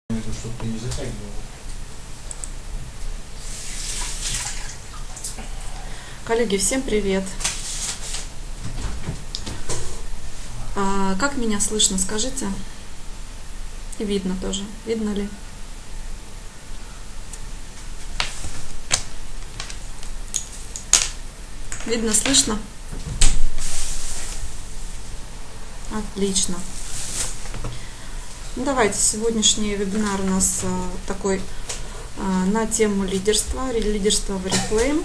Чтобы ты не затягивал. Коллеги, всем привет! Как меня слышно, скажите? И видно тоже. Видно ли? Видно, слышно? Отлично. Ну, давайте, сегодняшний вебинар у нас такой на тему лидерства в Oriflame.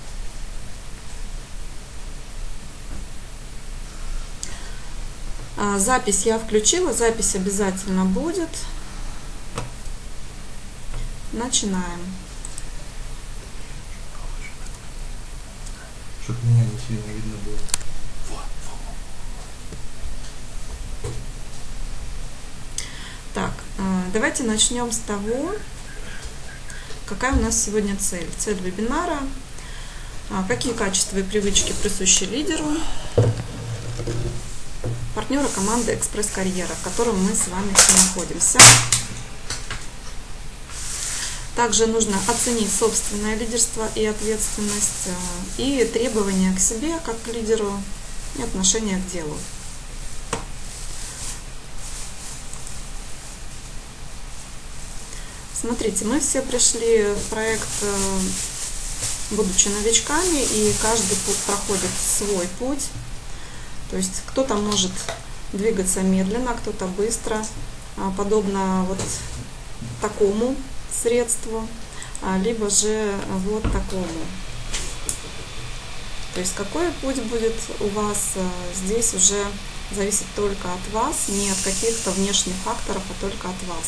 Запись я включила, запись обязательно будет. Начинаем. Чтобы меня не сильно видно было. Так, давайте начнем с того, какая у нас сегодня цель. Цель вебинара. Какие качества и привычки присущи лидеру, партнера команды «Экспресс-карьера», в котором мы с вами все находимся. Также нужно оценить собственное лидерство и ответственность, и требования к себе, как к лидеру, и отношение к делу. Смотрите, мы все пришли в проект, будучи новичками, и каждый проходит свой путь. То есть кто-то может двигаться медленно, кто-то быстро, подобно вот такому средству, либо же вот такому. То есть какой путь будет у вас, здесь уже зависит только от вас, не от каких-то внешних факторов, а только от вас.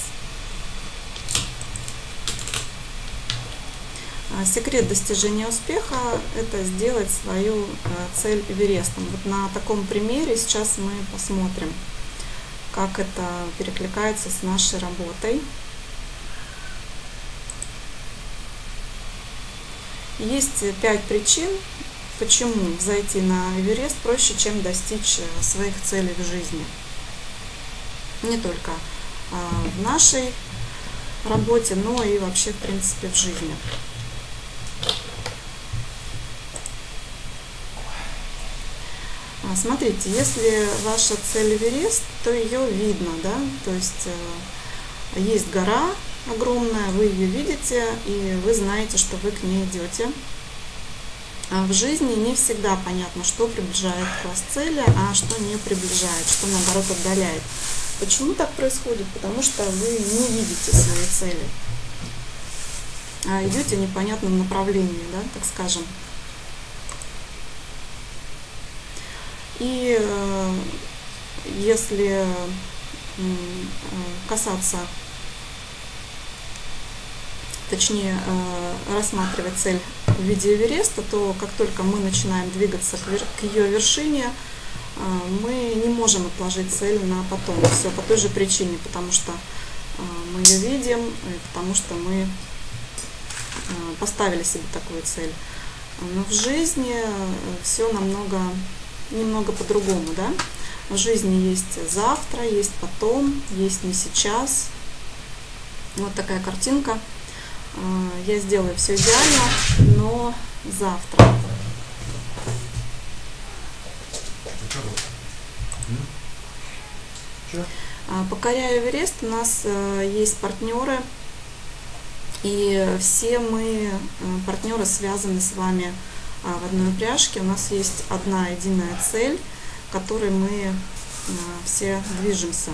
Секрет достижения успеха – это сделать свою цель Эверестом. Вот на таком примере сейчас мы посмотрим, как это перекликается с нашей работой. Есть 5 причин, почему взойти на Эверест проще, чем достичь своих целей в жизни. Не только в нашей работе, но и вообще, в принципе, в жизни. Смотрите, если ваша цель Эверест, то ее видно, да, то есть есть гора огромная, вы ее видите, и вы знаете, что вы к ней идете. В жизни не всегда понятно, что приближает вас к цели, а что не приближает, что наоборот отдаляет. Почему так происходит? Потому что вы не видите свои цели, а идете в непонятном направлении, да, так скажем. И если касаться, точнее рассматривать цель в виде Эвереста, то как только мы начинаем двигаться к ее вершине, мы не можем отложить цель на потом. Все по той же причине, потому что мы ее видим, и потому что мы поставили себе такую цель. Но в жизни все немного по-другому, да? В жизни есть завтра, есть потом, есть не сейчас. Вот такая картинка. Я сделаю все идеально, но завтра. Покоряя Эверест, у нас есть партнеры, и все мы, партнеры, связаны с вами в одной упряжке. У нас есть одна единая цель, к которой мы все движемся.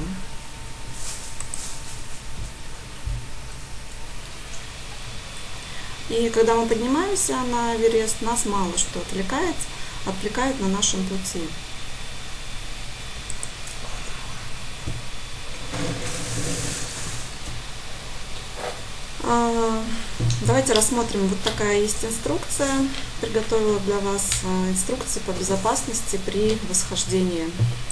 И когда мы поднимаемся на Эверест, нас мало что отвлекает на нашем пути. Давайте рассмотрим, вот такая есть инструкция. Приготовила для вас инструкции по безопасности при восхождении.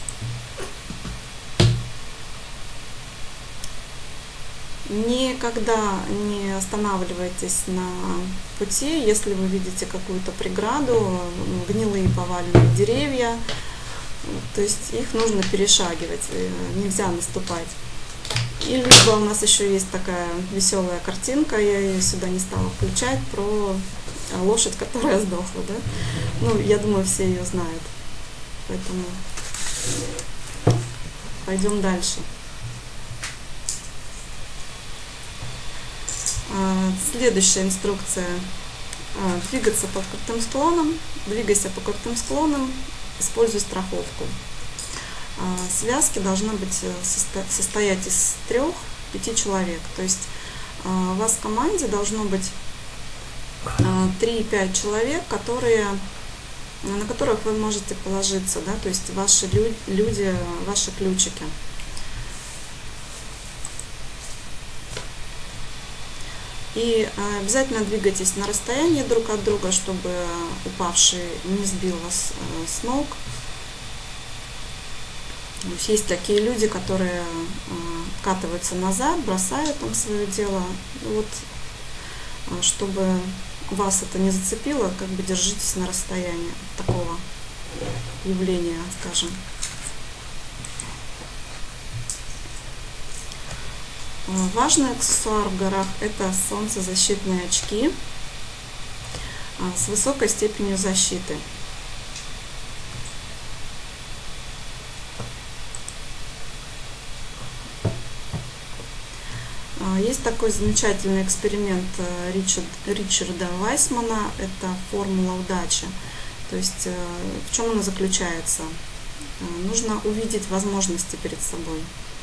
Никогда не останавливайтесь на пути, если вы видите какую-то преграду, гнилые поваленные деревья, то есть их нужно перешагивать, нельзя наступать. И либо у нас еще есть такая веселая картинка, я ее сюда не стала включать, про лошадь, которая сдохла, да? Ну, я думаю, все ее знают. Поэтому пойдем дальше. Следующая инструкция. Двигаться по крутым склонам. Двигайся по крутым склонам, используй страховку. Связки должны быть состоять из 3-5 человек. То есть у вас в команде должно быть 3-5 человек, на которых вы можете положиться, да, то есть ваши люди, ваши ключики. И обязательно двигайтесь на расстоянии друг от друга, чтобы упавший не сбил вас с ног. Есть такие люди, которые катываются назад, бросают там свое дело. Вот, чтобы вас это не зацепило, как бы держитесь на расстоянии от такого явления, скажем. Важный аксессуар в горах – это солнцезащитные очки с высокой степенью защиты. Есть такой замечательный эксперимент Ричарда Вайсмана, это формула удачи. То есть в чем она заключается? Нужно увидеть возможности перед собой.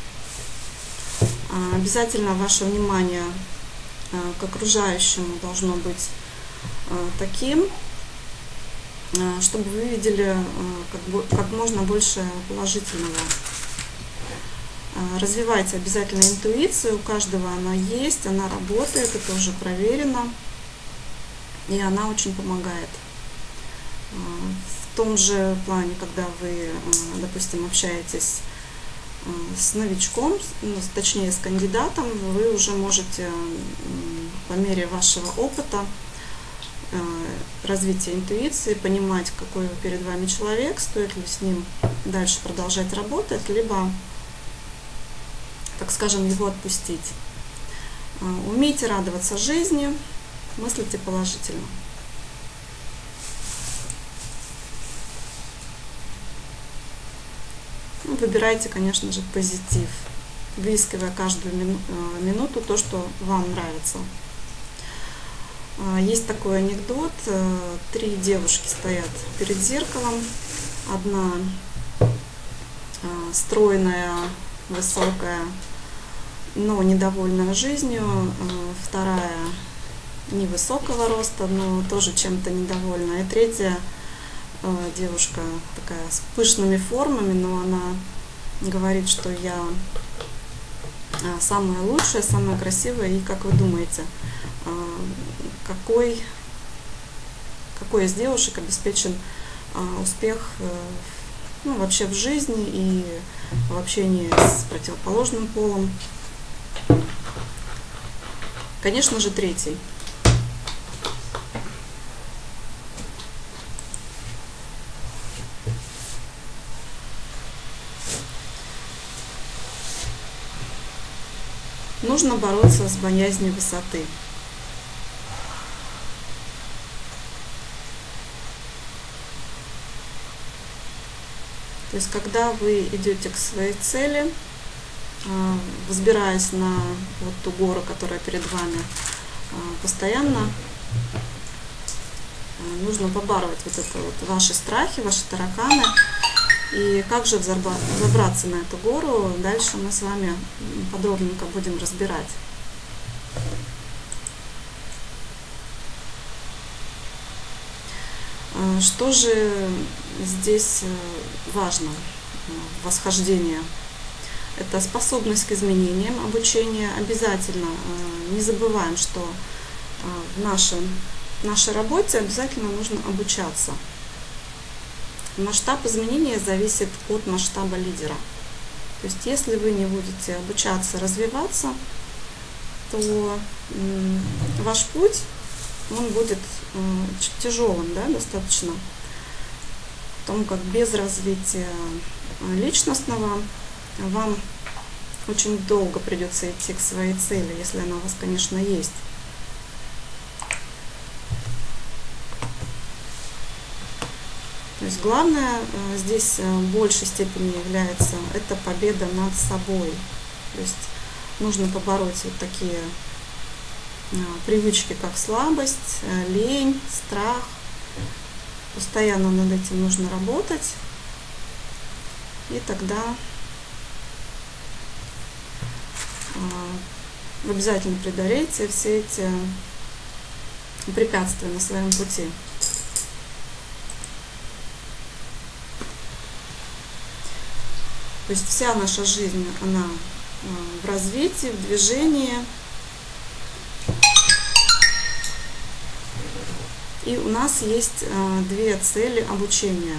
Обязательно ваше внимание к окружающему должно быть таким, чтобы вы видели как можно больше положительного. Развивайте обязательно интуицию, у каждого она есть, она работает, это уже проверено, и она очень помогает. В том же плане, когда вы, допустим, общаетесь с новичком, точнее с кандидатом, вы уже можете по мере вашего опыта, развития интуиции, понимать, какой перед вами человек, стоит ли с ним дальше продолжать работать, либо, так скажем, его отпустить. Умейте радоваться жизни, мыслите положительно. Выбирайте, конечно же, позитив, выискивая каждую минуту то, что вам нравится. Есть такой анекдот. 3 девушки стоят перед зеркалом. Одна стройная, высокая, но недовольная жизнью. Вторая невысокого роста, но тоже чем-то недовольна. И третья девушка такая с пышными формами, но она говорит, что я самая лучшая, самая красивая. И как вы думаете, какой из девушек обеспечен успех вообще в жизни и в общении с противоположным полом? Конечно же, третий. Нужно бороться с боязнью высоты. То есть, когда вы идете к своей цели, взбираясь на вот ту гору, которая перед вами, постоянно нужно побороть вот это вот ваши страхи, ваши тараканы. И как же забраться на эту гору, дальше мы с вами подробненько будем разбирать. Что же здесь важно в восхождении? Это способность к изменениям, обучение. Обязательно не забываем, что в нашей работе обязательно нужно обучаться. Масштаб изменения зависит от масштаба лидера. То есть, если вы не будете обучаться, развиваться, то ваш путь, он будет тяжелым, да, достаточно. Потому как без развития личностного вам очень долго придется идти к своей цели, если она у вас, конечно, есть. То есть главное здесь в большей степени является это победа над собой. То есть нужно побороть вот такие привычки, как слабость, лень, страх. Постоянно над этим нужно работать. И тогда вы обязательно преодолеете все эти препятствия на своем пути. То есть вся наша жизнь, она в развитии, в движении. И у нас есть две цели обучения.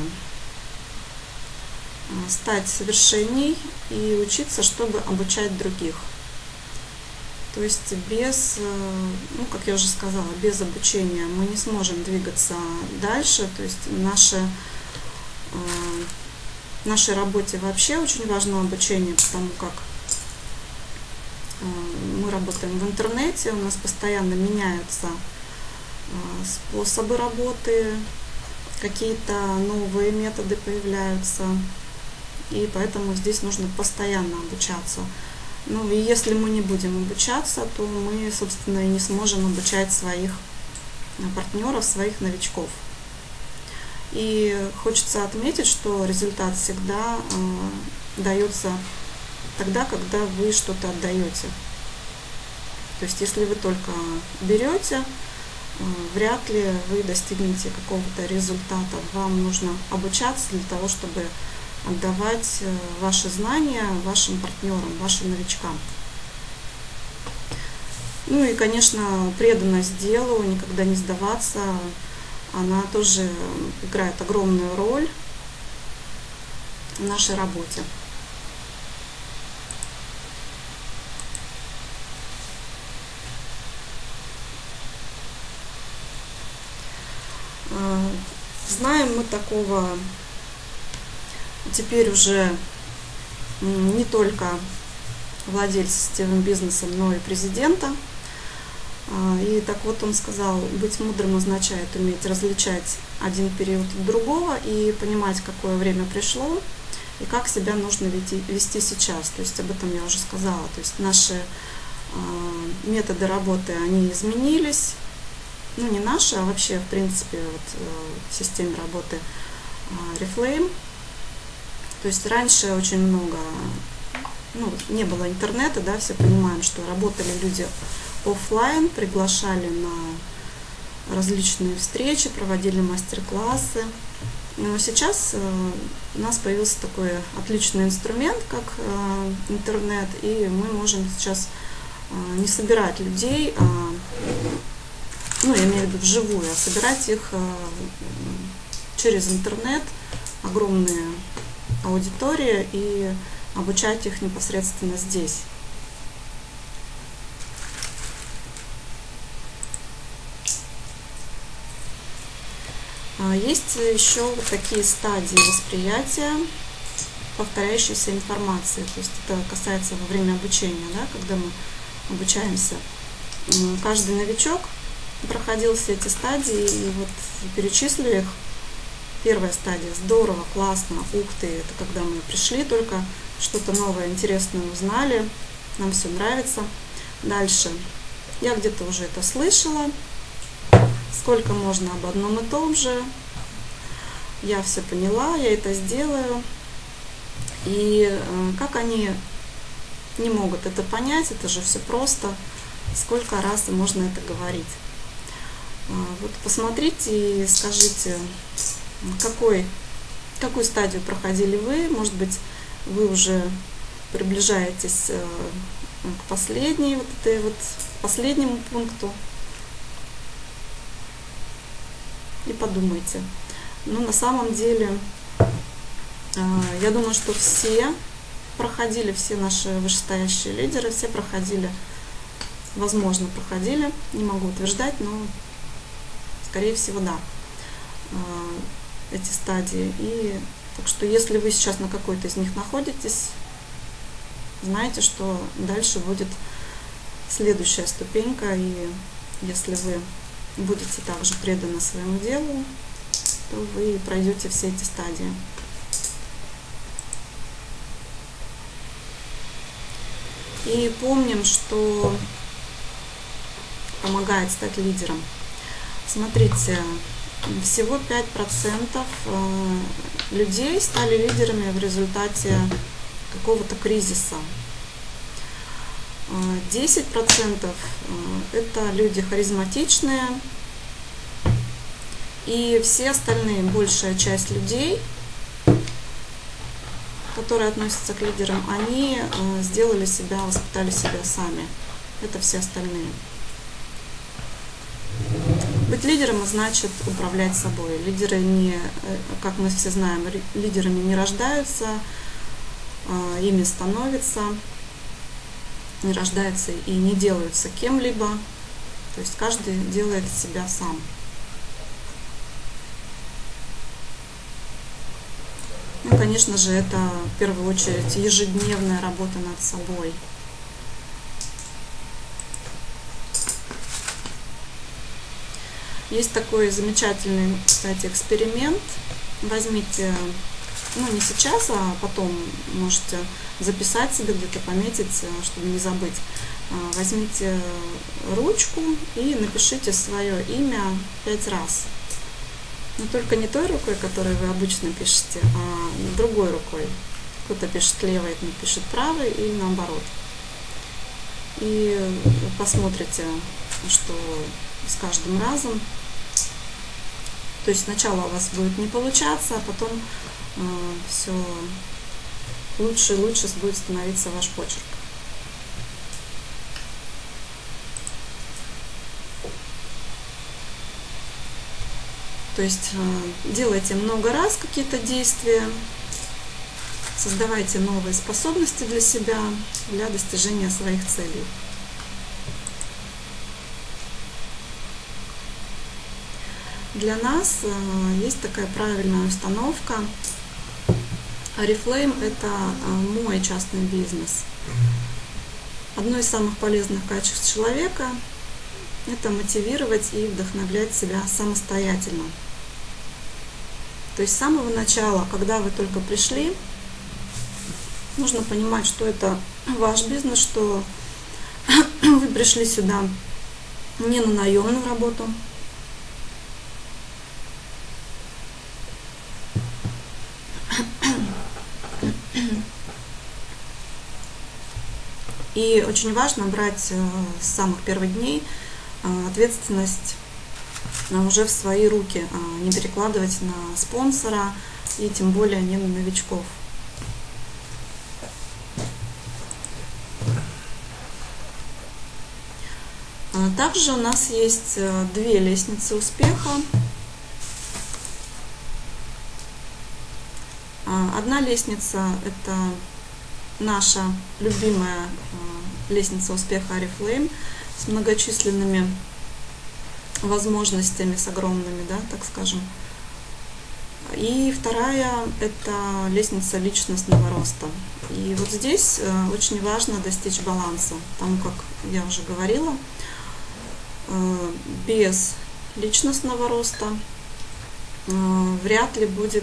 Стать совершенней и учиться, чтобы обучать других. То есть без, как я уже сказала, без обучения мы не сможем двигаться дальше. То есть нашей работе вообще очень важно обучение, потому как мы работаем в интернете, у нас постоянно меняются способы работы, какие-то новые методы появляются, и поэтому здесь нужно постоянно обучаться. Ну и если мы не будем обучаться, то мы, собственно, и не сможем обучать своих партнеров, своих новичков. И хочется отметить, что результат всегда дается тогда, когда вы что-то отдаете. То есть если вы только берете, вряд ли вы достигнете какого-то результата. Вам нужно обучаться для того, чтобы отдавать ваши знания вашим партнерам, вашим новичкам. Ну и, конечно, преданность делу, никогда не сдаваться, она тоже играет огромную роль в нашей работе. Знаем мы такого теперь уже не только владельца сетевым бизнесом, но и президента. И так вот он сказал, быть мудрым означает уметь различать один период от другого и понимать, какое время пришло и как себя нужно вести сейчас. То есть об этом я уже сказала. То есть наши методы работы, они изменились. Ну, не наши, а вообще, в принципе, вот, в системе работы Reflame. То есть раньше очень много, не было интернета, да, все понимаем, что работали люди офлайн, приглашали на различные встречи, проводили мастер-классы. Но сейчас у нас появился такой отличный инструмент, как интернет, и мы можем сейчас не собирать людей, я имею в виду вживую, а собирать их через интернет, огромные аудитории, и обучать их непосредственно здесь. Есть еще вот такие стадии восприятия повторяющейся информации. То есть это касается во время обучения, да, когда мы обучаемся. Каждый новичок проходил все эти стадии, и вот перечислю их. Первая стадия: здорово, классно, ух ты, это когда мы пришли, только что-то новое, интересное узнали, нам все нравится. Дальше: я где-то уже это слышала, сколько можно об одном и том же, я все поняла, я это сделаю. И как они не могут это понять, это же все просто, сколько раз можно это говорить. Вот посмотрите и скажите, какую стадию проходили вы. Может быть, вы уже приближаетесь к последнему пункту. И подумайте. На самом деле, я думаю, что все наши вышестоящие лидеры, все проходили, возможно, проходили, не могу утверждать, но скорее всего, да, эти стадии. И так что, если вы сейчас на какой-то из них находитесь, знаете, что дальше будет следующая ступенька, и если вы будете также преданы своему делу, то вы пройдете все эти стадии. И помним, что помогает стать лидером. Смотрите, всего 5% людей стали лидерами в результате какого-то кризиса. 10% это люди харизматичные, и все остальные, большая часть людей, которые относятся к лидерам, они сделали себя, воспитали себя сами. Это все остальные. Быть лидером значит управлять собой. Лидеры не, как мы все знаем, лидерами не рождаются, ими становятся, не рождаются и не делаются кем-либо. То есть каждый делает себя сам. Ну, конечно же, это в первую очередь ежедневная работа над собой. Есть такой замечательный, кстати, эксперимент. Возьмите, ну не сейчас, а потом можете записать себе, где-то пометить, чтобы не забыть. Возьмите ручку и напишите свое имя 5 раз. Но только не той рукой, которой вы обычно пишете, а другой рукой. Кто-то пишет левой, кто-то пишет правой, и наоборот. И посмотрите, что с каждым разом. То есть сначала у вас будет не получаться, а потом все лучше и лучше будет становиться ваш почерк. То есть делайте много раз какие-то действия, создавайте новые способности для себя, для достижения своих целей. Для нас есть такая правильная установка. Oriflame – это мой частный бизнес. Одно из самых полезных качеств человека – это мотивировать и вдохновлять себя самостоятельно. То есть с самого начала, когда вы только пришли, нужно понимать, что это ваш бизнес, что вы пришли сюда не на наемную работу. И очень важно брать с самых первых дней ответственность уже в свои руки, не перекладывать на спонсора и тем более не на новичков. Также у нас есть 2 лестницы успеха. Одна лестница – это наша любимая лестница успеха Oriflame с многочисленными возможностями, с огромными, да, так скажем. И вторая – это лестница личностного роста. И вот здесь очень важно достичь баланса, потому как я уже говорила, без личностного роста вряд ли будет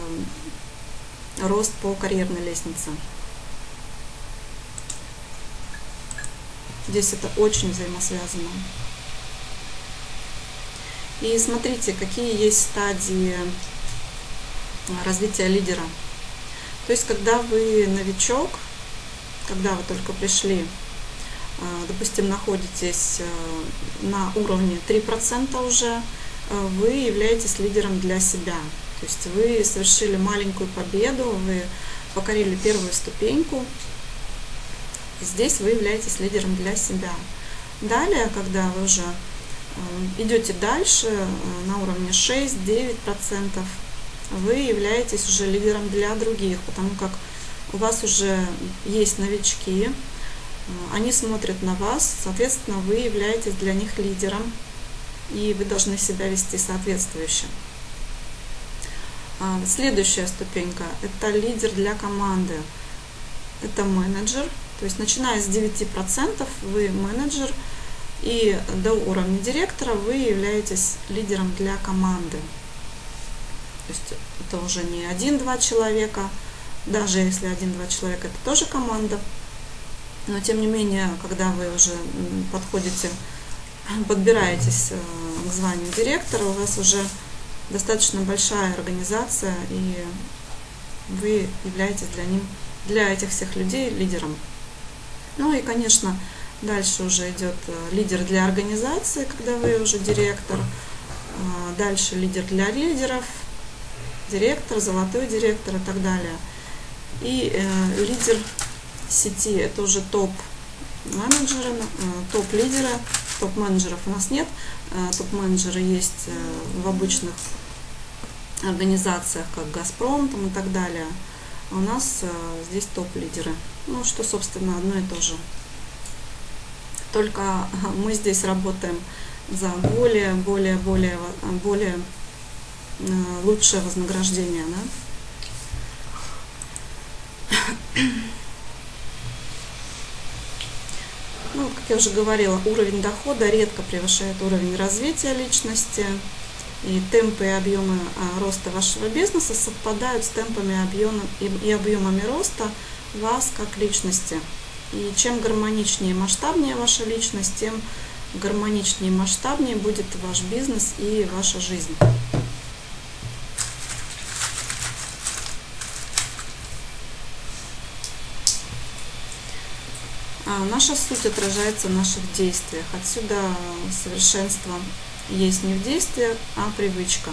рост по карьерной лестнице. Здесь это очень взаимосвязано. И смотрите, какие есть стадии развития лидера. То есть, когда вы новичок, когда вы только пришли, допустим, находитесь на уровне 3% уже, вы являетесь лидером для себя. То есть вы совершили маленькую победу, вы покорили первую ступеньку. Здесь вы являетесь лидером для себя. Далее, когда вы уже идете дальше на уровне 6-9%, вы являетесь уже лидером для других, потому как у вас уже есть новички, они смотрят на вас, соответственно, вы являетесь для них лидером, и вы должны себя вести соответствующе. Следующая ступенька – это лидер для команды. это менеджер, то есть начиная с 9% вы менеджер, и до уровня директора вы являетесь лидером для команды. То есть это уже не 1-2 человека, даже если 1-2 человека, это тоже команда. Но тем не менее, когда вы уже подбираетесь к званию директора, у вас уже достаточно большая организация, и вы являетесь для этих всех людей лидером. Ну и, конечно, дальше уже идет лидер для организации, когда вы уже директор. Дальше лидер для лидеров, директор, золотой директор и так далее. И лидер сети, это уже топ-менеджеры, топ-лидеры. Топ-менеджеров у нас нет. Топ-менеджеры есть в обычных организациях, как «Газпром» там и так далее. А у нас здесь топ-лидеры. Ну, что, собственно, одно и то же. Только мы здесь работаем за более лучшее вознаграждение, да? Ну, как я уже говорила, уровень дохода редко превышает уровень развития личности, и темпы и объемы роста вашего бизнеса совпадают с темпами и объемами роста вас как личности. И чем гармоничнее и масштабнее ваша личность, тем гармоничнее и масштабнее будет ваш бизнес и ваша жизнь. Наша суть отражается в наших действиях. Отсюда совершенство есть не в действии, а привычка.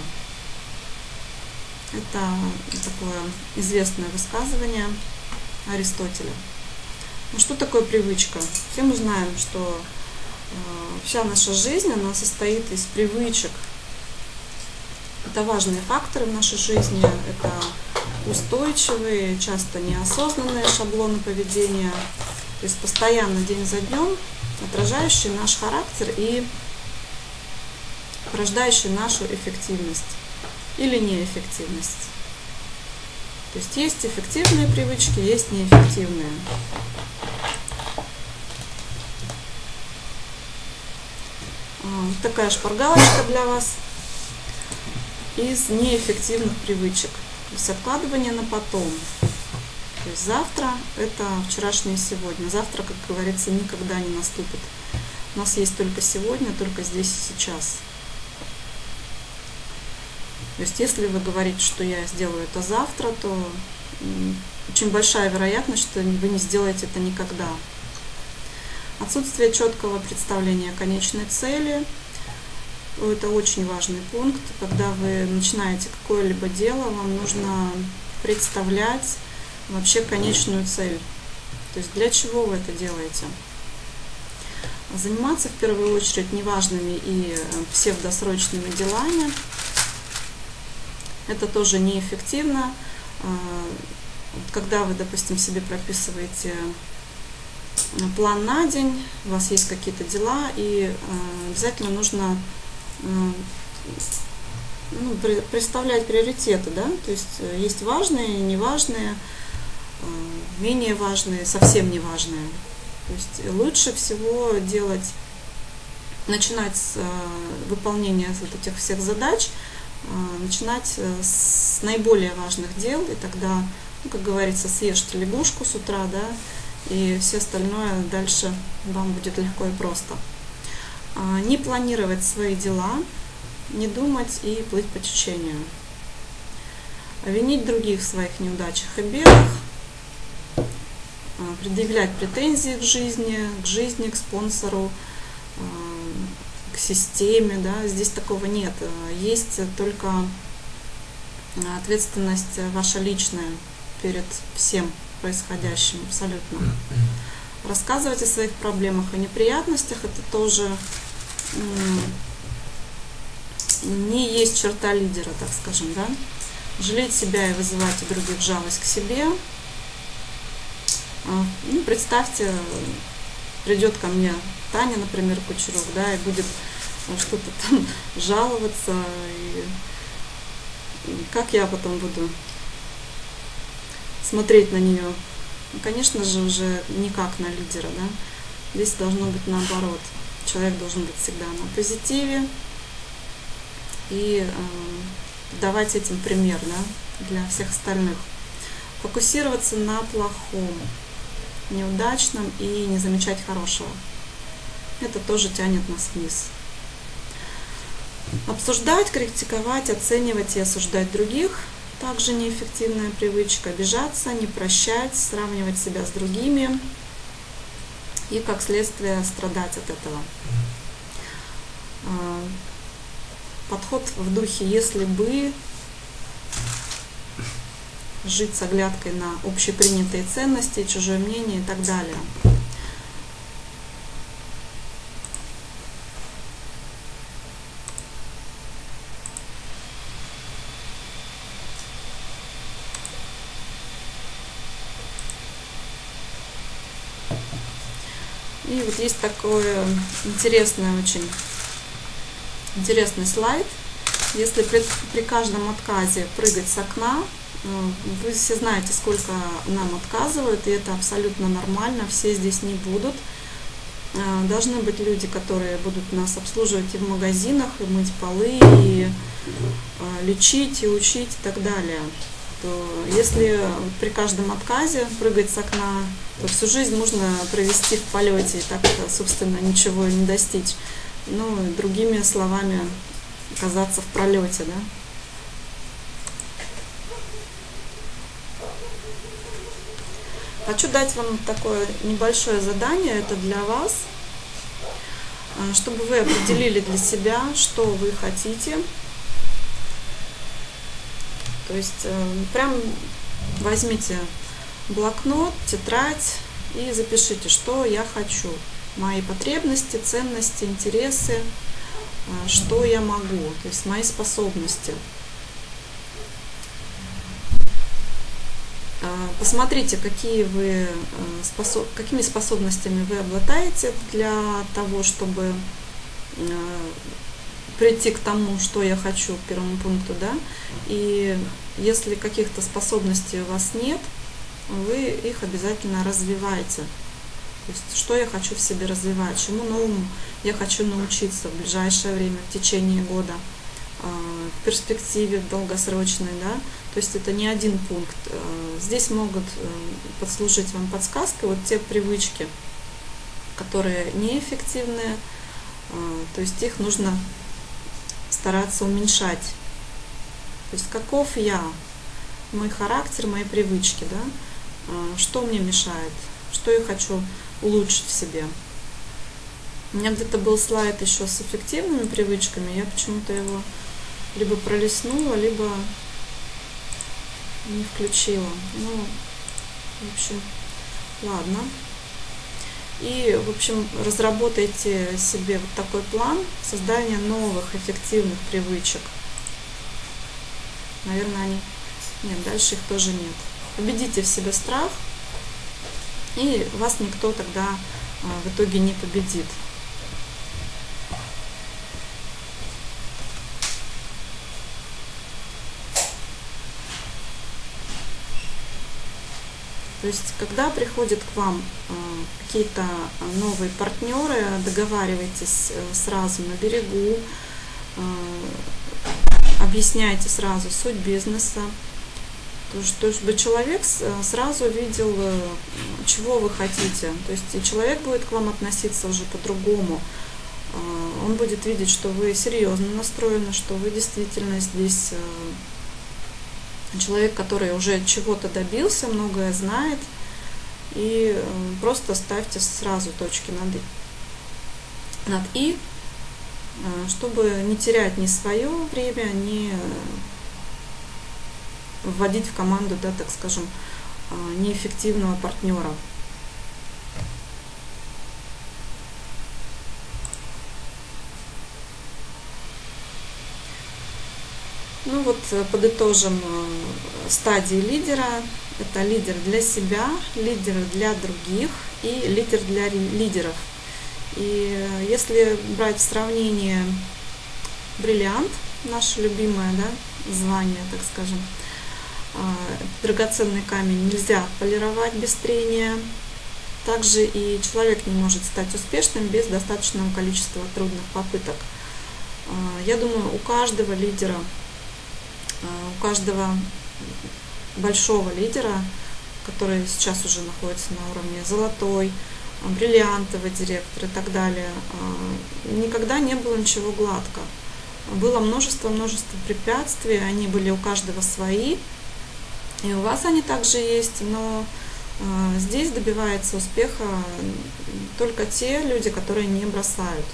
Это такое известное высказывание Аристотеля. Ну, что такое привычка? Все мы знаем, что вся наша жизнь, она состоит из привычек. Это важные факторы в нашей жизни, это устойчивые, часто неосознанные шаблоны поведения, то есть постоянно, день за днем, отражающие наш характер и порождающие нашу эффективность или неэффективность. То есть эффективные привычки, есть неэффективные. Вот такая шпаргалочка для вас из неэффективных привычек. То есть откладывание на потом. То есть завтра – это вчерашнее сегодня. Завтра, как говорится, никогда не наступит. У нас есть только сегодня, только здесь и сейчас. То есть если вы говорите, что я сделаю это завтра, то очень большая вероятность, что вы не сделаете это никогда. Отсутствие четкого представления конечной цели – это очень важный пункт. Когда вы начинаете какое-либо дело, вам нужно представлять вообще конечную цель. То есть для чего вы это делаете? Заниматься в первую очередь неважными и псевдосрочными делами – это тоже неэффективно. Когда вы, допустим, себе прописываете план на день, у вас есть какие-то дела, и обязательно нужно представлять приоритеты, да? То есть важные, неважные, менее важные, совсем не важные. То есть лучше всего начинать с выполнения вот этих всех задач, начинать с наиболее важных дел, и тогда, как говорится, съешьте лягушку с утра, да, и все остальное дальше вам будет легко и просто. Не планировать свои дела, не думать и плыть по течению. Винить других в своих неудачах и бедах, предъявлять претензии к жизни, к спонсору, к системе, да, здесь такого нет. Есть только ответственность ваша личная перед всем происходящим абсолютно. Рассказывать о своих проблемах и неприятностях — это тоже не есть черта лидера, так скажем, да. Жалеть себя и вызывать у других жалость к себе. Представьте, придет ко мне Таня, например, Кучерук, да, и будет что-то там жаловаться, и как я потом буду смотреть на нее? конечно же, уже никак на лидера, да. Здесь должно быть наоборот. Человек должен быть всегда на позитиве и давать этим пример, да, для всех остальных. Фокусироваться на плохом, неудачном и не замечать хорошего. Это тоже тянет нас вниз. Обсуждать, критиковать, оценивать и осуждать других – также неэффективная привычка. Обижаться, не прощать, сравнивать себя с другими и, как следствие, страдать от этого. Подход в духе «если бы», жить с оглядкой на общепринятые ценности, чужое мнение и так далее. И вот есть такой интересный, очень интересный слайд. Если при каждом отказе прыгать с окна, вы все знаете, сколько нам отказывают, и это абсолютно нормально, все здесь не будут. Должны быть люди, которые будут нас обслуживать и в магазинах, и мыть полы, и лечить, и учить, и так далее. То если при каждом отказе прыгать с окна, то всю жизнь можно провести в полете, и так, собственно, ничего не достичь. Ну, другими словами, оказаться в пролете, да. Хочу дать вам такое небольшое задание, это для вас, чтобы вы определили для себя, что вы хотите. То есть прям возьмите блокнот, тетрадь и запишите, что я хочу. Мои потребности, ценности, интересы, что я могу, то есть мои способности. Посмотрите, какими способностями вы обладаете для того, чтобы прийти к тому, что я хочу, к первому пункту, да. И если каких-то способностей у вас нет, вы их обязательно развиваете. То есть, что я хочу в себе развивать, чему новому я хочу научиться в ближайшее время, в течение года, в перспективе долгосрочной, да. То есть это не один пункт. Здесь могут послужить вам подсказкой вот те привычки, которые неэффективные, то есть их нужно стараться уменьшать. То есть каков я, мой характер, мои привычки, да, что мне мешает, что я хочу улучшить в себе. У меня где-то был слайд еще с эффективными привычками, я почему-то его либо пролистнула, либо не включила. Ну, в общем, ладно. И, в общем, разработайте себе вот такой план создания новых эффективных привычек. Наверное, они... Нет, дальше их тоже нет. Победите в себе страх, и вас никто тогда в итоге не победит. То есть, когда приходят к вам какие-то новые партнеры, договаривайтесь сразу на берегу, объясняйте сразу суть бизнеса, чтобы человек сразу видел, чего вы хотите. То есть и человек будет к вам относиться уже по-другому. Он будет видеть, что вы серьезно настроены, что вы действительно здесь человек, который уже чего-то добился, многое знает. И просто ставьте сразу точки над «и», чтобы не терять ни свое время, ни вводить в команду, да, так скажем, неэффективного партнера. Ну вот, подытожим стадии лидера. Это лидер для себя, лидер для других и лидер для лидеров. И если брать в сравнение бриллиант, наше любимое, да, звание, так скажем, Драгоценный камень нельзя полировать без трения. Также и человек не может стать успешным без достаточного количества трудных попыток. Я думаю, у каждого лидера, у каждого большого лидера, который сейчас уже находится на уровне золотой, бриллиантовый директор и так далее, никогда не было ничего гладко. Было множество препятствий, они были у каждого свои, и у вас они также есть, но здесь добивается успеха только те люди, которые не бросают.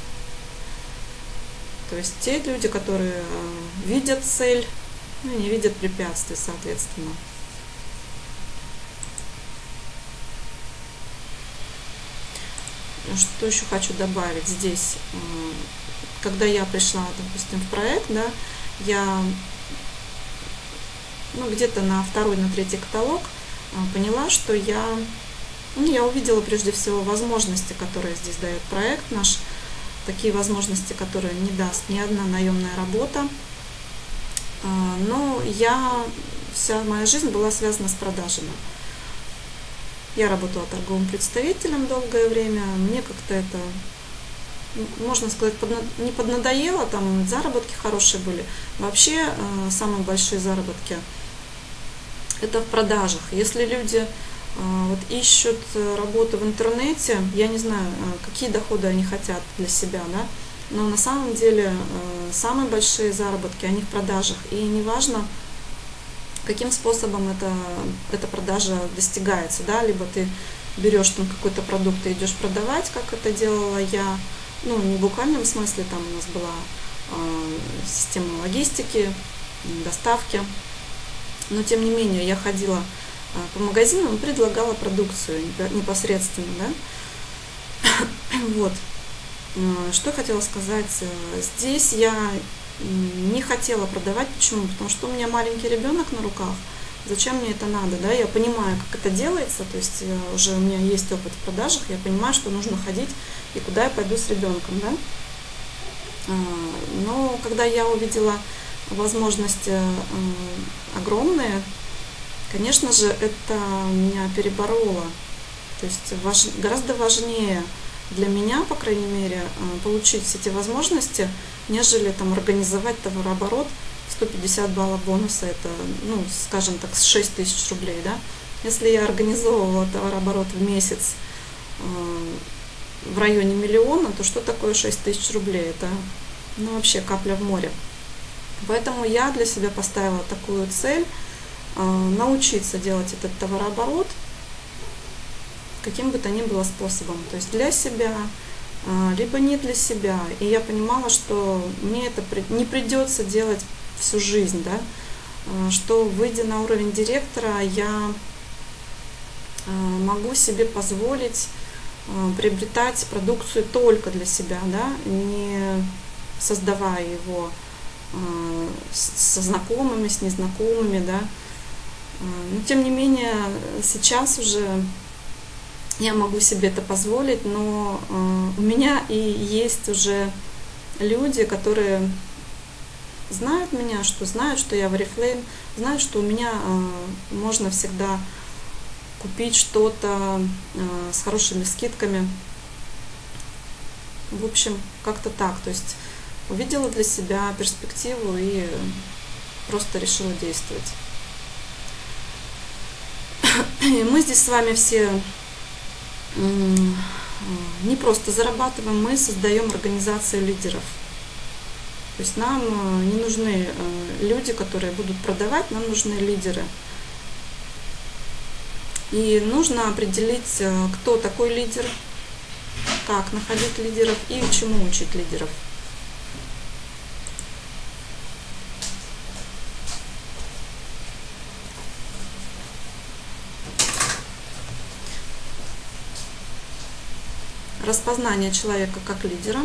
То есть те люди, которые видят цель, ну, не видят препятствий, соответственно. Что еще хочу добавить здесь? Когда я пришла, допустим, в проект, да, я где-то на второй, на третий каталог поняла, что я увидела прежде всего возможности, которые здесь дает проект наш, такие возможности, которые не даст ни одна наемная работа. Но вся моя жизнь была связана с продажами. Я работала торговым представителем долгое время, мне как-то это, можно сказать, не поднадоело, там заработки хорошие были. Вообще самые большие заработки это в продажах. Если люди ищут работу в интернете, я не знаю, какие доходы они хотят для себя, да, но на самом деле самые большие заработки, они в продажах. И неважно, каким способом эта продажа достигается, да, либо ты берешь там какой-то продукт и идешь продавать, как это делала я, не в буквальном смысле, там у нас была система логистики, доставки, но тем не менее я ходила по магазинам и предлагала продукцию непосредственно, да. Вот. Что я хотела сказать, здесь я не хотела продавать. Почему? Потому что у меня маленький ребенок на руках. Зачем мне это надо? Да? Я понимаю, как это делается. То есть уже у меня есть опыт в продажах. Я понимаю, что нужно ходить и куда я пойду с ребенком. Да? Но когда я увидела возможности огромные, конечно же, это меня перебороло. То есть гораздо важнее для меня, по крайней мере, получить все эти возможности, нежели там организовать товарооборот 150 баллов бонуса, это, скажем так, 6 тысяч рублей, да. Если я организовывала товарооборот в месяц в районе миллиона, то что такое 6 тысяч рублей? Это, вообще капля в море. Поэтому я для себя поставила такую цель, научиться делать этот товарооборот каким бы то ни было способом, то есть для себя, либо не для себя. И я понимала, что мне это не придется делать всю жизнь, да, что, выйдя на уровень директора, я могу себе позволить приобретать продукцию только для себя, да, не создавая его со знакомыми, с незнакомыми, да. Но тем не менее, сейчас уже я могу себе это позволить, но у меня и есть уже люди, которые знают меня, что знают, что я в Oriflame, знают, что у меня можно всегда купить что-то с хорошими скидками. В общем, как-то так. То есть увидела для себя перспективу и просто решила действовать. И мы здесь с вами все не просто зарабатываем, мы создаем организацию лидеров. То есть нам не нужны люди, которые будут продавать, нам нужны лидеры. И нужно определить, кто такой лидер, как находить лидеров и чему учить лидеров. Распознание человека как лидера,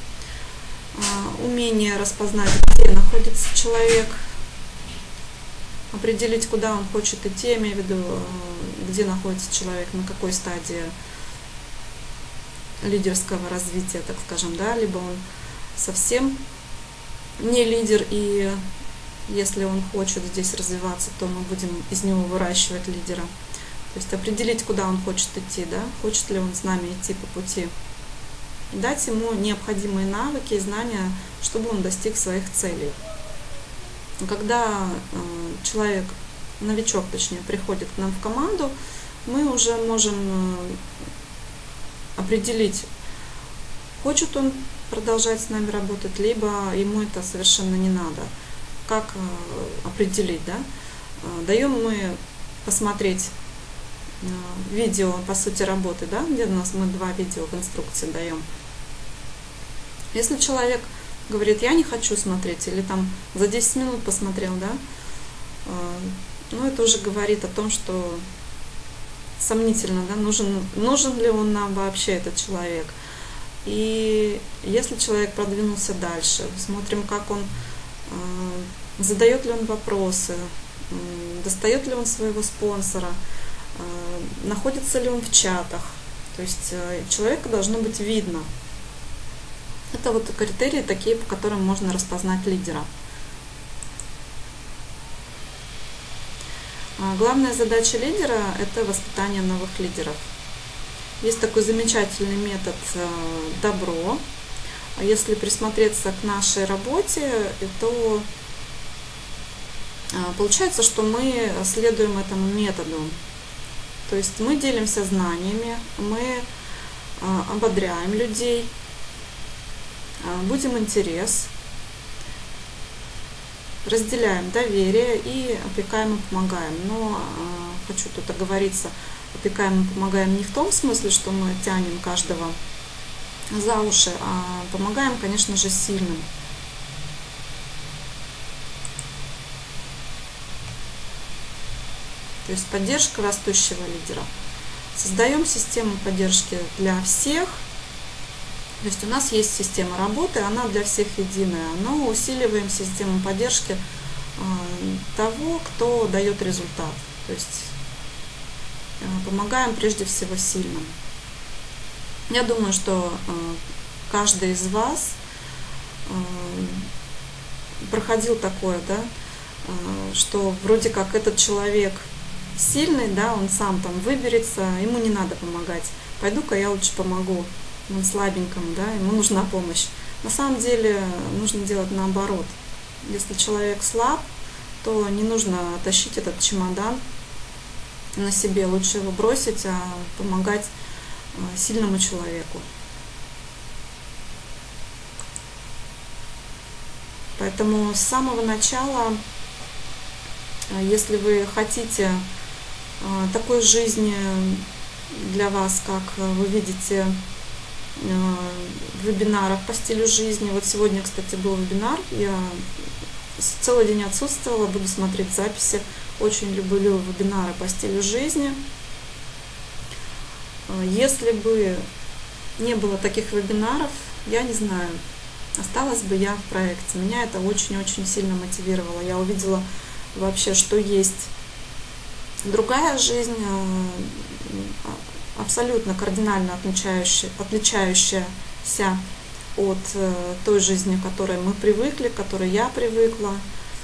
умение распознать, где находится человек, определить, куда он хочет идти, я имею в виду, где находится человек, на какой стадии лидерского развития, так скажем, да, либо он совсем не лидер и Если он хочет здесь развиваться, то мы будем из него выращивать лидера. То есть определить, куда он хочет идти, да, хочет ли он с нами идти по пути. И дать ему необходимые навыки и знания, чтобы он достиг своих целей. Когда человек, новичок точнее, приходит к нам в команду, мы уже можем определить, хочет он продолжать с нами работать, либо ему это совершенно не надо. Как определить, да? Даем мы посмотреть видео, по сути, работы, да, где у нас мы 2 видео в инструкции даем. Если человек говорит, я не хочу смотреть, или там за 10 минут посмотрел, да, ну, это уже говорит о том, что сомнительно, да, нужен ли он нам вообще, этот человек. И если человек продвинулся дальше, смотрим, как он, задает ли он вопросы, достает ли он своего спонсора, находится ли он в чатах. То есть человека должно быть видно. Это вот критерии такие, по которым можно распознать лидера. Главная задача лидера – это воспитание новых лидеров. Есть такой замечательный метод «Добро». Если присмотреться к нашей работе, то получается, что мы следуем этому методу. То есть мы делимся знаниями, мы ободряем людей, будем интерес, разделяем доверие и опекаем и помогаем. Но хочу тут оговориться, опекаем и помогаем не в том смысле, что мы тянем каждого за уши, а помогаем, конечно же, сильным. То есть поддержка растущего лидера. Создаем систему поддержки для всех. То есть у нас есть система работы, она для всех единая, но усиливаем систему поддержки того, кто дает результат. То есть помогаем прежде всего сильным. Я думаю, что каждый из вас проходил такое, да, что вроде как этот человек сильный, да, он сам там выберется, ему не надо помогать. Пойду-ка я лучше помогу слабенькому, да, ему нужна помощь. На самом деле нужно делать наоборот. Если человек слаб, то не нужно тащить этот чемодан на себе, лучше его бросить, а помогать сильному человеку. Поэтому с самого начала, если вы хотите такой жизни для вас, как вы видите в вебинарах по стилю жизни. Вот сегодня, кстати, был вебинар, я целый день отсутствовала, буду смотреть записи. Очень люблю вебинары по стилю жизни. Если бы не было таких вебинаров, я не знаю, осталась бы я в проекте. Меня это очень-очень сильно мотивировало. Я увидела вообще, что есть другая жизнь, абсолютно кардинально отличающаяся от той жизни, к которой мы привыкли, к которой я привыкла.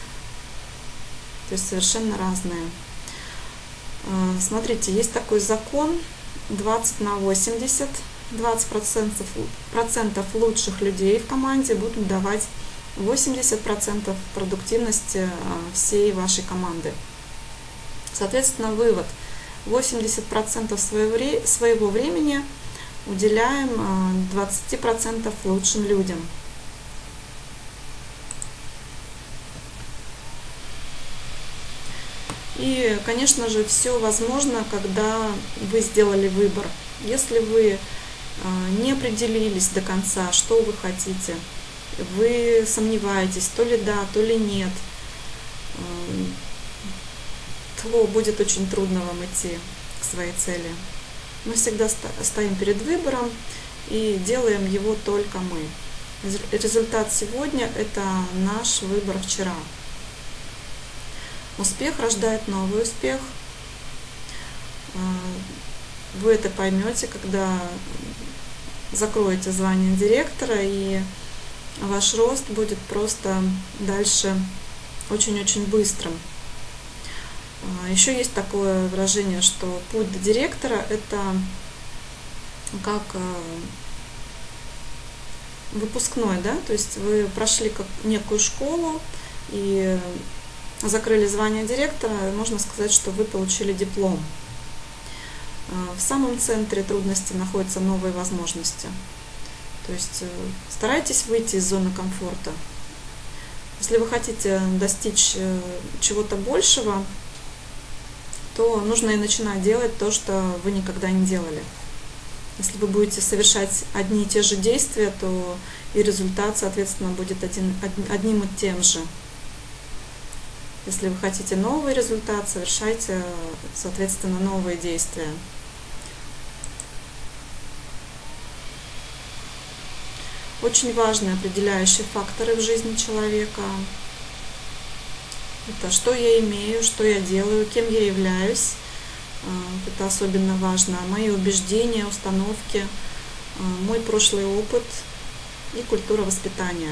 То есть совершенно разные. Смотрите, есть такой закон 20/80. 20% лучших людей в команде будут давать 80% продуктивности всей вашей команды. Соответственно, вывод. 80% своего времени уделяем 20% лучшим людям. И, конечно же, все возможно, когда вы сделали выбор. Если вы не определились до конца, что вы хотите, вы сомневаетесь, то ли да, то ли нет, то будет очень трудно вам идти к своей цели. Мы всегда стоим перед выбором и делаем его только мы. Результат сегодня – это наш выбор вчера. Успех рождает новый успех. Вы это поймете, когда закроете звание директора, и ваш рост будет просто дальше очень-очень быстрым. Еще есть такое выражение, что путь до директора – это как выпускной, да, то есть вы прошли как некую школу и закрыли звание директора, можно сказать, что вы получили диплом. В самом центре трудностей находятся новые возможности. То есть старайтесь выйти из зоны комфорта. Если вы хотите достичь чего-то большего, то нужно и начинать делать то, что вы никогда не делали. Если вы будете совершать одни и те же действия, то и результат, соответственно, будет одним и тем же. Если вы хотите новый результат, совершайте, соответственно, новые действия. Очень важные определяющие факторы в жизни человека. Это что я имею, что я делаю, кем я являюсь. Это особенно важно. Мои убеждения, установки, мой прошлый опыт и культура воспитания.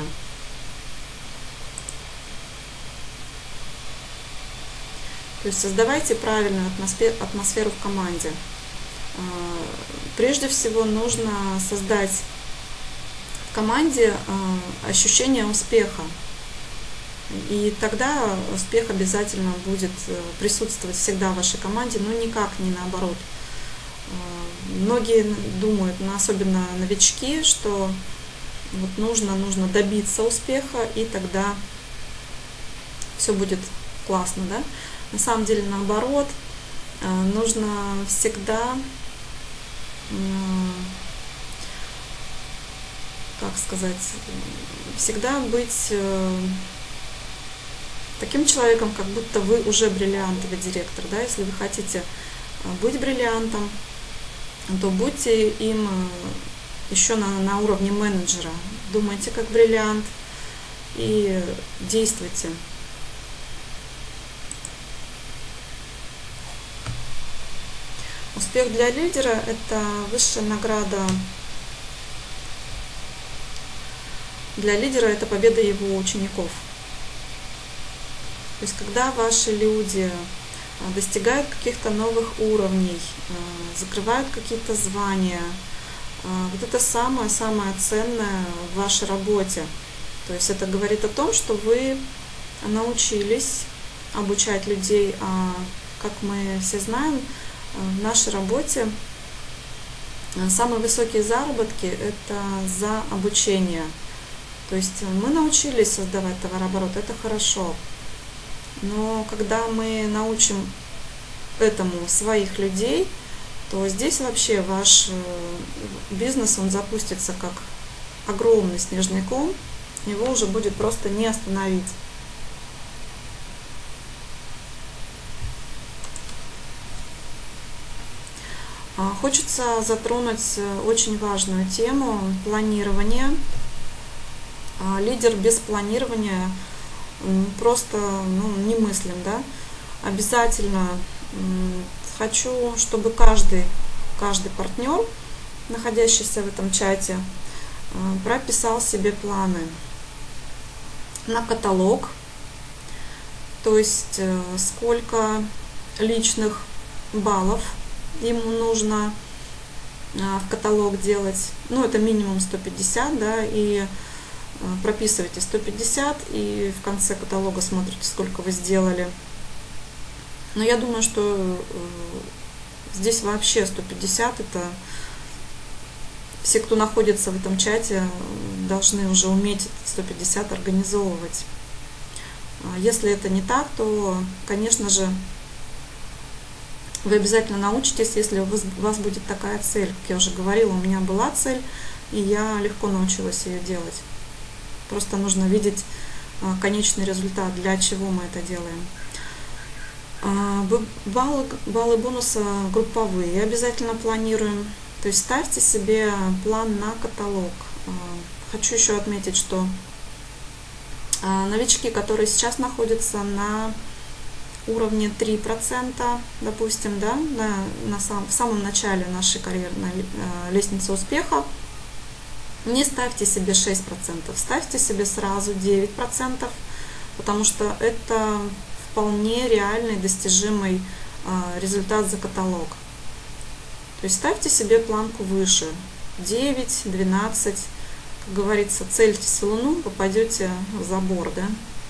То есть создавайте правильную атмосферу в команде. Прежде всего нужно создать в команде ощущение успеха. И тогда успех обязательно будет присутствовать всегда в вашей команде, но никак не наоборот. Многие думают, особенно новички, что вот нужно добиться успеха, и тогда все будет классно, да? На самом деле наоборот, нужно всегда, как сказать, всегда быть таким человеком, как будто вы уже бриллиантовый директор, да? Если вы хотите быть бриллиантом, то будьте им еще на уровне менеджера. Думайте как бриллиант и действуйте. Успех для лидера – это высшая награда. Для лидера это победа его учеников. То есть, когда ваши люди достигают каких-то новых уровней, закрывают какие-то звания, вот это самое-самое ценное в вашей работе. То есть, это говорит о том, что вы научились обучать людей, а как мы все знаем, в нашей работе самые высокие заработки – это за обучение. То есть мы научились создавать товарооборот, это хорошо. Но когда мы научим этому своих людей, то здесь вообще ваш бизнес, он запустится как огромный снежный ком, его уже будет просто не остановить. Хочется затронуть очень важную тему – планирование. Лидер без планирования просто немыслим, да? Обязательно хочу, чтобы каждый партнер, находящийся в этом чате, прописал себе планы на каталог, то есть сколько личных баллов ему нужно в каталог делать. Это минимум 150, да, и прописывайте 150, и в конце каталога смотрите, сколько вы сделали. Но я думаю, что здесь вообще 150, это все, кто находится в этом чате, должны уже уметь 150 организовывать. Если это не так, то, конечно же, вы обязательно научитесь, если у вас будет такая цель. Как я уже говорила, у меня была цель, и я легко научилась ее делать. Просто нужно видеть конечный результат, для чего мы это делаем. Баллы бонуса групповые обязательно планируем. То есть ставьте себе план на каталог. Хочу еще отметить, что новички, которые сейчас находятся на уровне 3%, допустим, да, в самом начале нашей карьерной лестницы успеха, не ставьте себе 6%, ставьте себе сразу 9%, потому что это вполне реальный, достижимый результат за каталог. То есть ставьте себе планку выше, 9, 12, как говорится, цельтесь в Луну, попадете в забор, да?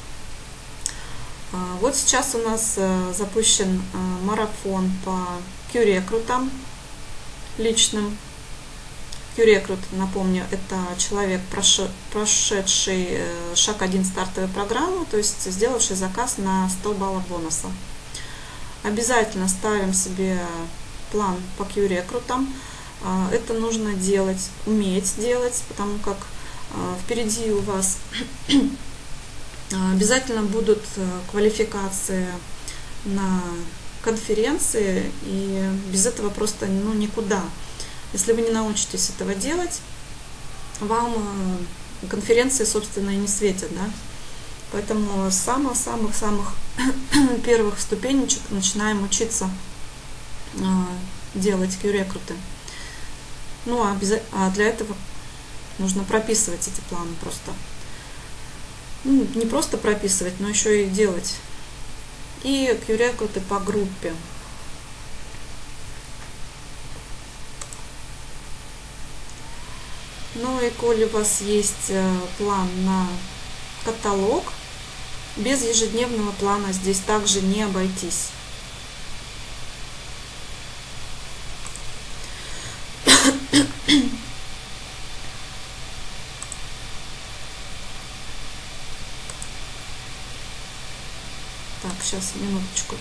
Вот сейчас у нас запущен марафон по Q-рекрутам личным. Q-рекрут, напомню, это человек, прошедший шаг 1 стартовой программы, то есть сделавший заказ на 100 баллов бонуса. Обязательно ставим себе план по Q-рекрутам. Это нужно делать, уметь делать, потому как впереди у вас обязательно будут квалификации на конференции, и без этого просто никуда. Если вы не научитесь этого делать, вам конференции, собственно, и не светят, да? Поэтому с самых-самых первых ступенечек начинаем учиться делать Q-рекруты. Ну, а для этого нужно прописывать эти планы просто. Ну, не просто прописывать, но еще и делать. И Q-рекруты по группе. Ну и коли у вас есть план на каталог, без ежедневного плана здесь также не обойтись. Так, сейчас, минуточку.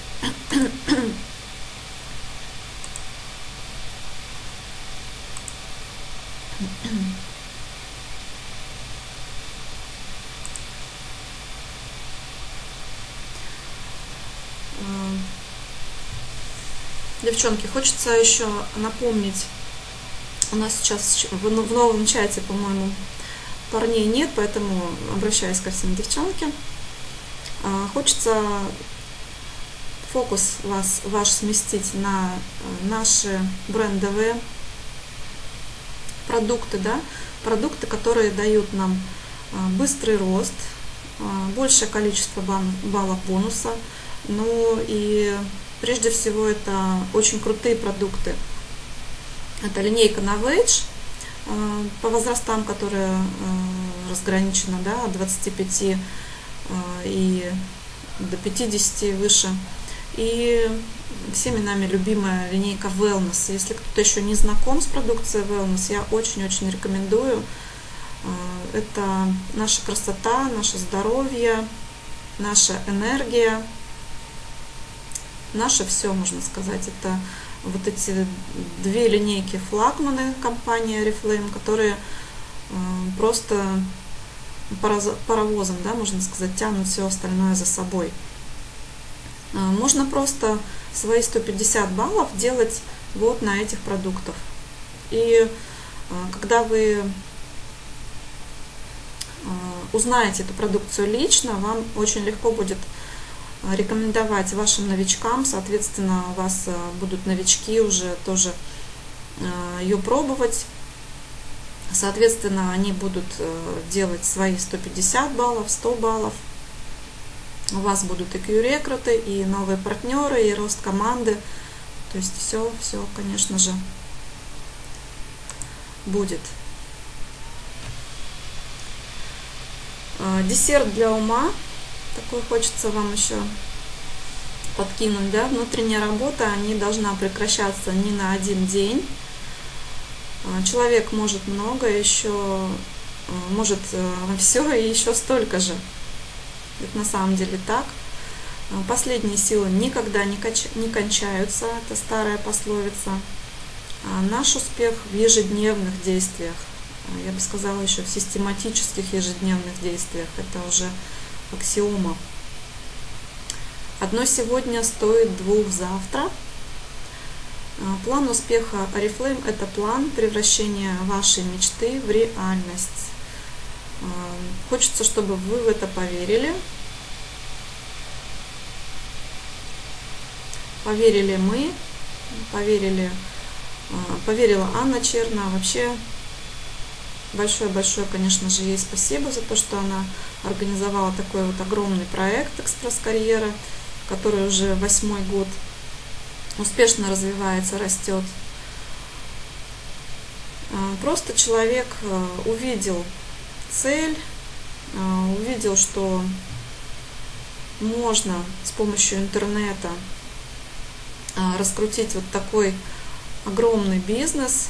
Девчонки, хочется еще напомнить, у нас сейчас в новом чате, по-моему, парней нет, поэтому обращаюсь ко всем девчонкам. Хочется фокус ваш сместить на наши брендовые продукты, да? Продукты, которые дают нам быстрый рост, большее количество баллов бонуса, ну и прежде всего это очень крутые продукты. Это линейка Novage по возрастам, которая разграничена, да, от 25 и до 50 и выше. И всеми нами любимая линейка Wellness. Если кто-то еще не знаком с продукцией Wellness, я очень-очень рекомендую. Это наша красота, наше здоровье, наша энергия, наше все, можно сказать. Это вот эти две линейки флагманы компании Oriflame, которые просто паровозом, да, можно сказать, тянут все остальное за собой. Можно просто свои 150 баллов делать вот на этих продуктах. И когда вы узнаете эту продукцию лично, вам очень легко будет рекомендовать вашим новичкам. Соответственно, у вас будут новички уже тоже ее пробовать. Соответственно, они будут делать свои 150 баллов, 100 баллов. У вас будут и Q-рекруты, и новые партнеры, и рост команды. То есть все, конечно же, будет. Десерт для ума. Такой хочется вам еще подкинуть, да? Внутренняя работа не должна прекращаться ни на один день. Человек может много, еще может все и еще столько же. Это на самом деле так. Последние силы никогда не кончаются, это старая пословица. Наш успех в ежедневных действиях, я бы сказала, еще в систематических ежедневных действиях, это уже аксиома. Одно сегодня стоит двух завтра. План успеха Oriflame – это план превращения вашей мечты в реальность. Хочется, чтобы вы в это поверили. Поверили мы, поверила Анна Черна. Вообще Большое-большое, конечно же, ей спасибо за то, что она организовала такой вот огромный проект «Экспресс-карьера», который уже 8-й год успешно развивается, растет. Просто человек увидел цель, увидел, что можно с помощью интернета раскрутить вот такой огромный бизнес,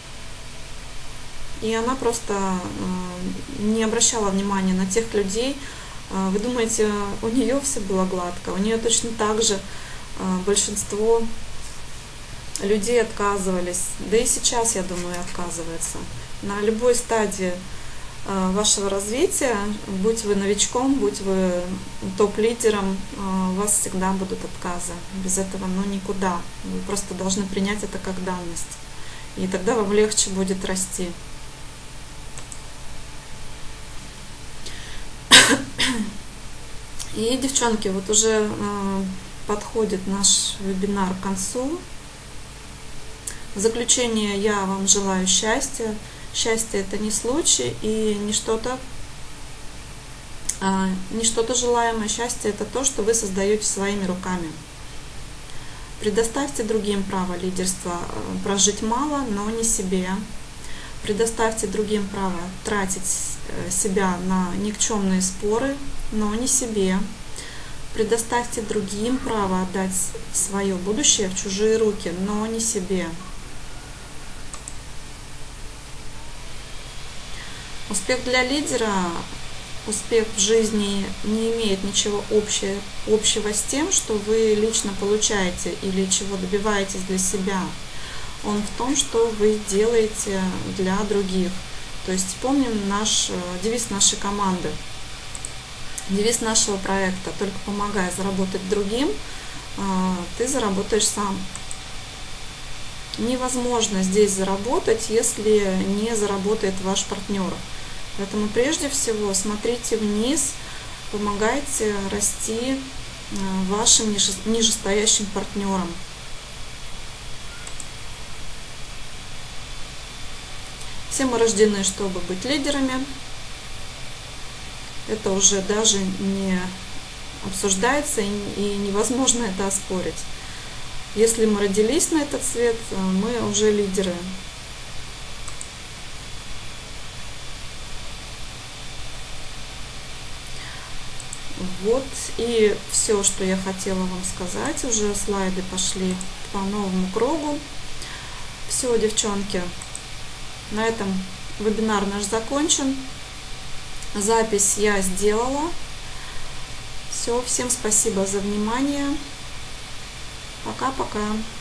и она просто не обращала внимания на тех людей. Вы думаете, у нее все было гладко? У нее точно так же большинство людей отказывались, да и сейчас, я думаю, отказывается. На любой стадии вашего развития, будь вы новичком, будь вы топ-лидером, у вас всегда будут отказы. Без этого никуда. Вы просто должны принять это как данность. И тогда вам легче будет расти. И, девчонки, вот уже подходит наш вебинар к концу. В заключение я вам желаю счастья. Счастье — это не случай и не что-то желаемое. Счастье — это то, что вы создаете своими руками. Предоставьте другим право лидерства прожить мало, но не себе. Предоставьте другим право тратить себя на никчемные споры, но не себе. Предоставьте другим право отдать свое будущее в чужие руки, но не себе. Успех для лидера, успех в жизни не имеет ничего общего с тем, что вы лично получаете или чего добиваетесь для себя. Он в том, что вы делаете для других. То есть помним девиз нашей команды, девиз нашего проекта: только помогая заработать другим, ты заработаешь сам. Невозможно здесь заработать, если не заработает ваш партнер. Поэтому прежде всего смотрите вниз, помогайте расти вашим нижестоящим партнерам. Все мы рождены, чтобы быть лидерами. Это уже даже не обсуждается и невозможно это оспорить. Если мы родились на этот свет, мы уже лидеры. Вот и все, что я хотела вам сказать. Уже слайды пошли по новому кругу. Все, девчонки, на этом вебинар наш закончен. Запись я сделала. Все, всем спасибо за внимание. Пока-пока.